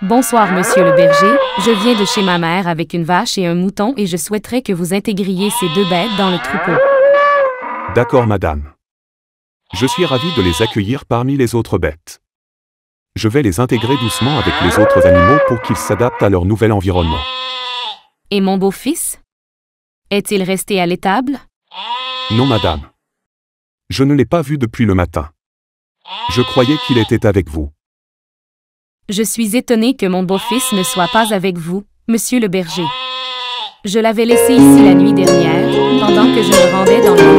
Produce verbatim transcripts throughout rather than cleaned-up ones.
Bonsoir, monsieur le berger. Je viens de chez ma mère avec une vache et un mouton et je souhaiterais que vous intégriez ces deux bêtes dans le troupeau. D'accord, madame. Je suis ravi de les accueillir parmi les autres bêtes. Je vais les intégrer doucement avec les autres animaux pour qu'ils s'adaptent à leur nouvel environnement. Et mon beau-fils? Est-il resté à l'étable? Non, madame. Je ne l'ai pas vu depuis le matin. Je croyais qu'il était avec vous. Je suis étonnée que mon beau-fils ne soit pas avec vous, monsieur le berger. Je l'avais laissé ici la nuit dernière, pendant que je me rendais dans le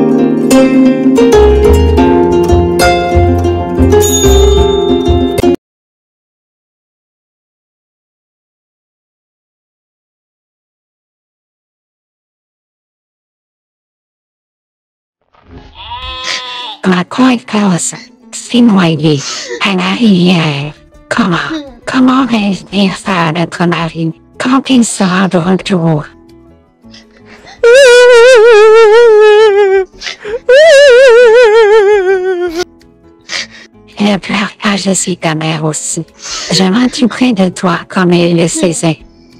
La coi cause, Sinoyer, Hanaïe. Comment, comment vais-je dire ça à notre mari quand il sera de retour? Ne pleure pas, je suis ta mère aussi. Je m'occuperai de toi comme il le faisait.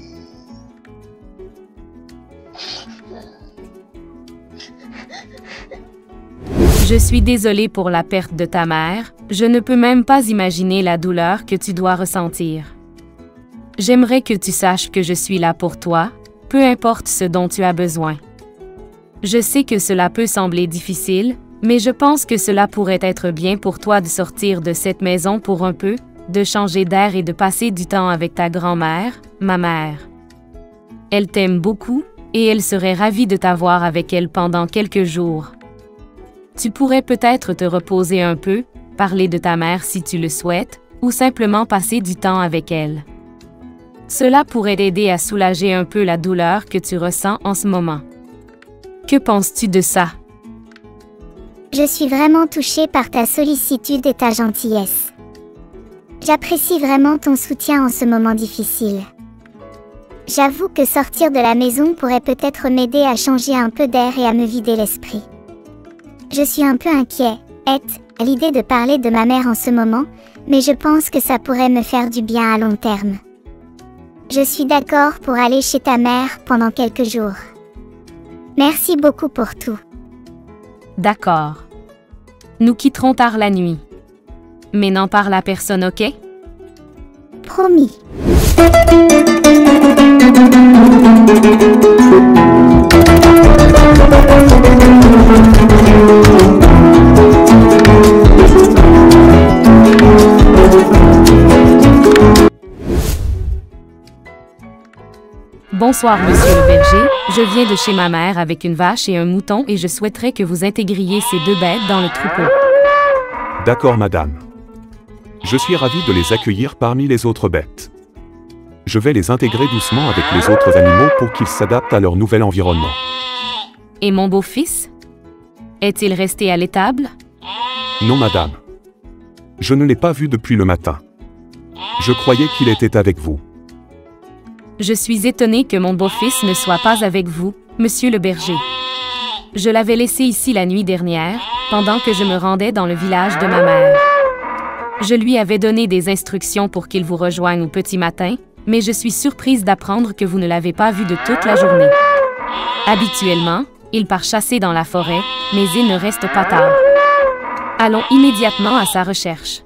Je suis désolée pour la perte de ta mère, je ne peux même pas imaginer la douleur que tu dois ressentir. J'aimerais que tu saches que je suis là pour toi, peu importe ce dont tu as besoin. Je sais que cela peut sembler difficile, mais je pense que cela pourrait être bien pour toi de sortir de cette maison pour un peu, de changer d'air et de passer du temps avec ta grand-mère, ma mère. Elle t'aime beaucoup, et elle serait ravie de t'avoir avec elle pendant quelques jours. Tu pourrais peut-être te reposer un peu, parler de ta mère si tu le souhaites, ou simplement passer du temps avec elle. Cela pourrait t'aider à soulager un peu la douleur que tu ressens en ce moment. Que penses-tu de ça? Je suis vraiment touchée par ta sollicitude et ta gentillesse. J'apprécie vraiment ton soutien en ce moment difficile. J'avoue que sortir de la maison pourrait peut-être m'aider à changer un peu d'air et à me vider l'esprit. Je suis un peu inquiet, à l'idée de parler de ma mère en ce moment, mais je pense que ça pourrait me faire du bien à long terme. Je suis d'accord pour aller chez ta mère pendant quelques jours. Merci beaucoup pour tout. D'accord. Nous quitterons tard la nuit. Mais n'en parle à personne, ok? Promis. Bonsoir, monsieur le berger. Je viens de chez ma mère avec une vache et un mouton et je souhaiterais que vous intégriez ces deux bêtes dans le troupeau. D'accord, madame. Je suis ravi de les accueillir parmi les autres bêtes. Je vais les intégrer doucement avec les autres animaux pour qu'ils s'adaptent à leur nouvel environnement. Et mon beau-fils? Est-il resté à l'étable? Non, madame. Je ne l'ai pas vu depuis le matin. Je croyais qu'il était avec vous. Je suis étonnée que mon beau-fils ne soit pas avec vous, monsieur le berger. Je l'avais laissé ici la nuit dernière, pendant que je me rendais dans le village de ma mère. Je lui avais donné des instructions pour qu'il vous rejoigne au petit matin, mais je suis surprise d'apprendre que vous ne l'avez pas vu de toute la journée. Habituellement, il part chasser dans la forêt, mais il ne reste pas tard. Allons immédiatement à sa recherche.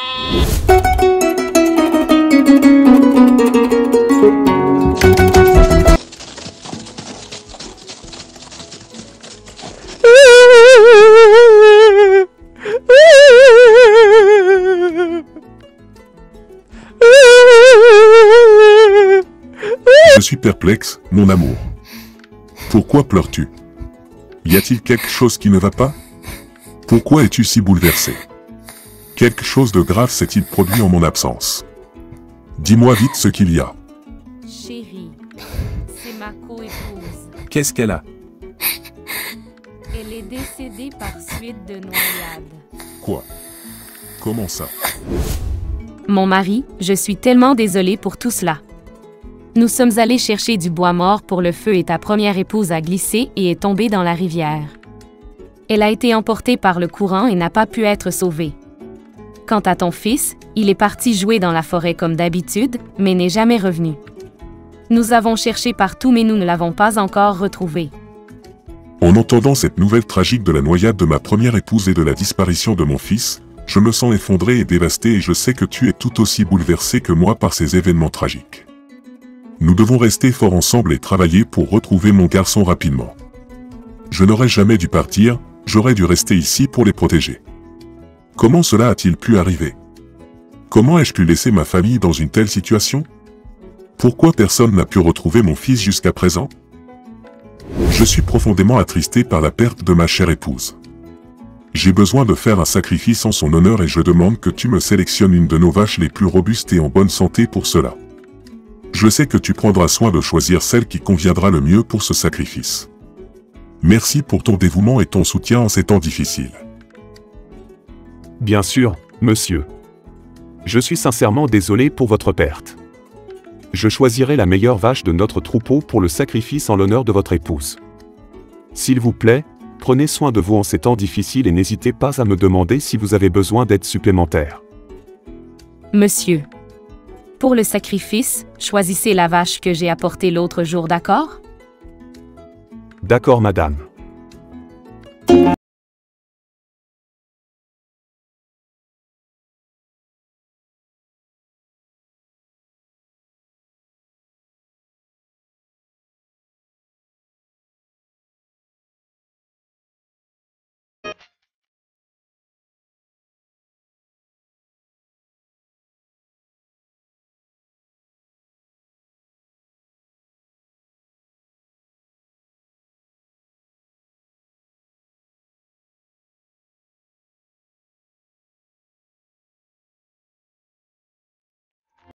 Je suis perplexe, mon amour. Pourquoi pleures-tu? Y a-t-il quelque chose qui ne va pas? Pourquoi es-tu si bouleversé? Quelque chose de grave s'est-il produit en mon absence? Dis-moi vite ce qu'il y a. Chérie, c'est ma co-épouse. Qu'est-ce qu'elle a? Elle est décédée par suite de noyade. Quoi? Comment ça? Mon mari, je suis tellement désolée pour tout cela. Nous sommes allés chercher du bois mort pour le feu et ta première épouse a glissé et est tombée dans la rivière. Elle a été emportée par le courant et n'a pas pu être sauvée. Quant à ton fils, il est parti jouer dans la forêt comme d'habitude, mais n'est jamais revenu. Nous avons cherché partout mais nous ne l'avons pas encore retrouvé. En entendant cette nouvelle tragique de la noyade de ma première épouse et de la disparition de mon fils, je me sens effondré et dévasté et je sais que tu es tout aussi bouleversé que moi par ces événements tragiques. Nous devons rester forts ensemble et travailler pour retrouver mon garçon rapidement. Je n'aurais jamais dû partir, j'aurais dû rester ici pour les protéger. Comment cela a-t-il pu arriver? Comment ai-je pu laisser ma famille dans une telle situation? Pourquoi personne n'a pu retrouver mon fils jusqu'à présent? Je suis profondément attristé par la perte de ma chère épouse. J'ai besoin de faire un sacrifice en son honneur et je demande que tu me sélectionnes une de nos vaches les plus robustes et en bonne santé pour cela. Je sais que tu prendras soin de choisir celle qui conviendra le mieux pour ce sacrifice. Merci pour ton dévouement et ton soutien en ces temps difficiles. Bien sûr, monsieur. Je suis sincèrement désolé pour votre perte. Je choisirai la meilleure vache de notre troupeau pour le sacrifice en l'honneur de votre épouse. S'il vous plaît, prenez soin de vous en ces temps difficiles et n'hésitez pas à me demander si vous avez besoin d'aide supplémentaire. Monsieur. Pour le sacrifice, choisissez la vache que j'ai apportée l'autre jour, d'accord? D'accord, madame.